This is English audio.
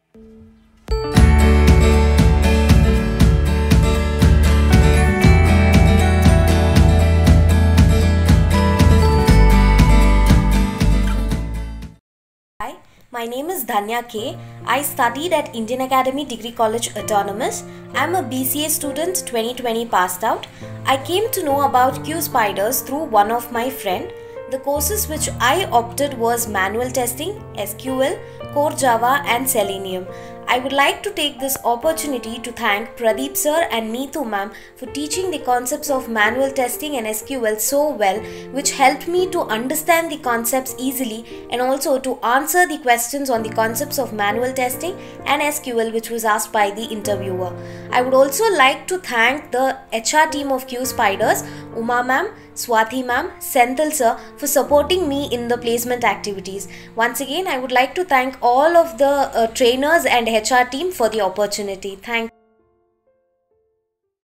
Hi, my name is Dhanya K. I studied at Indian Academy Degree College Autonomous. I'm a BCA student 2020 passed out. I came to know about QSpiders through one of my friend. The courses which I opted was manual testing, SQL, core Java and Selenium. I would like to take this opportunity to thank Pradeep sir and Neetu ma'am for teaching the concepts of manual testing and SQL so well, which helped me to understand the concepts easily and also to answer the questions on the concepts of manual testing and SQL which was asked by the interviewer. I would also like to thank the HR team of QSpiders, Uma ma'am, Swati ma'am, Senthil sir for supporting me in the placement activities. Once again, I would like to thank all of the trainers and HR team for the opportunity. Thank you.